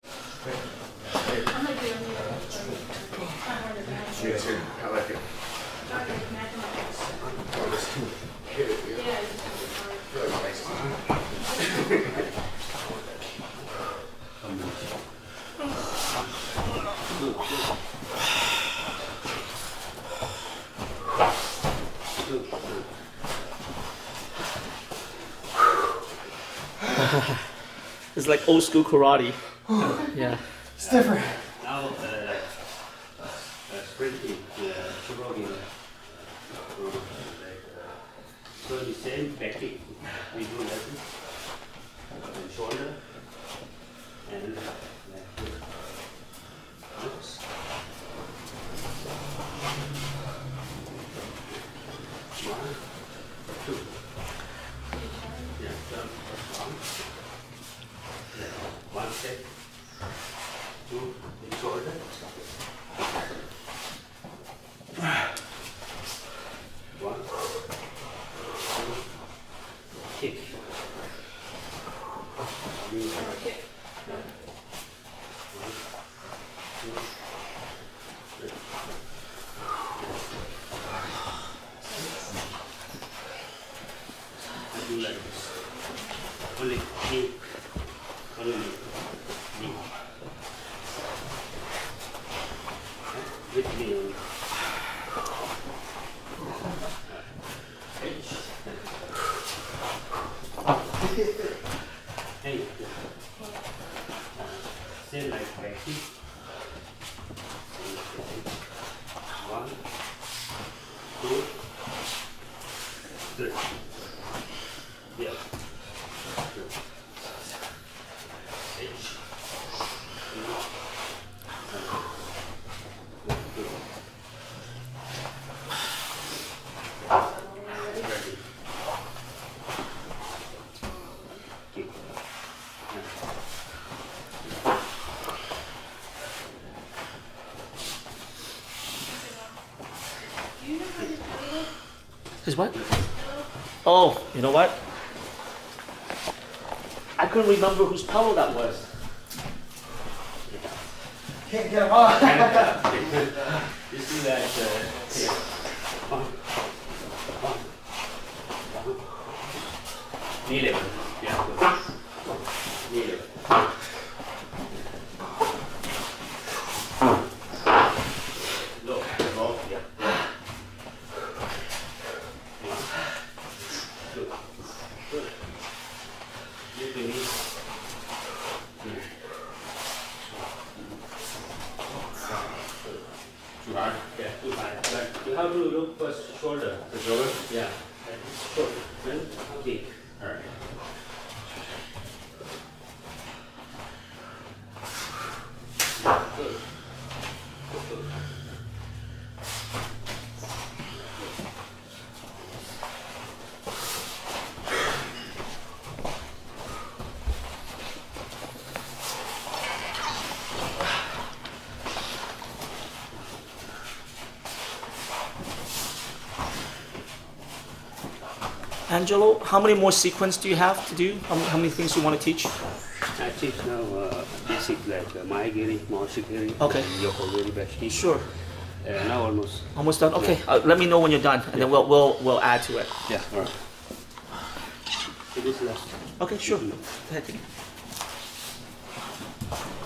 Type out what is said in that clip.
Yes, I like it. It's like old school karate. Yeah. It's different. Now, sprinting, throwing, so the same technique we do like this, and shoulder, and like this. Oops. One, two. Yeah, jump. One step, two in shoulder. One, two, kick. Kick. One, two, three. I do like this. Only knee. Only knee. With me only. Hey. Same like backing. One, two, three. Yeah. His what? Oh, you know what? I couldn't remember whose pillow that was. Can't get them off. You see that? Here. One. Knee level. Yeah. Knee level. Low. Low. Yeah. Good. Lift your knees. Too high? Yeah, too high. But you have to look first shoulder. The shoulder? Yeah. Shoulder. Then kick. Alright. Good. Good. Angelo, how many more sequence do you have to do? How many things you want to teach? I teach now basic like my giri, Maushi giri, Okay. Yoko giri, Bashki. Sure. Now almost. Almost done? Okay. Let me know when you're done, and then we'll add to it. Yeah. All right. So this last. Okay, sure. Go ahead.